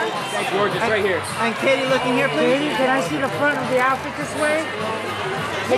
Gorgeous, right here. And Katie, looking here, please. Katie, can I see the front of the outfit this way? Hey,